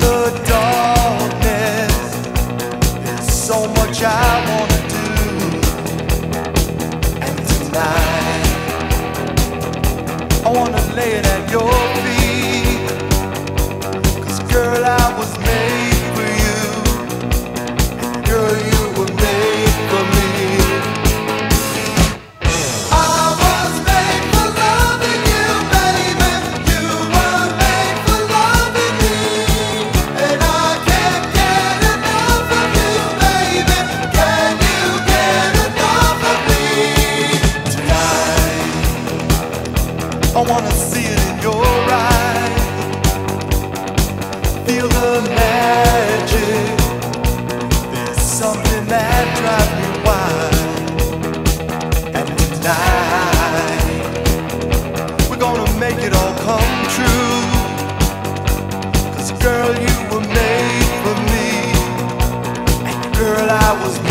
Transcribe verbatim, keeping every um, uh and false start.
the darkness. There's so much I wanna do. And tonight I wanna lay it at your feet. 'Cause girl, I was made for you. And girl, you were made for me. I wanna see it in your eyes. Feel the magic. There's something that drives me wild. And tonight we're gonna make it all come true. 'Cause girl, you were made for me. And girl, I was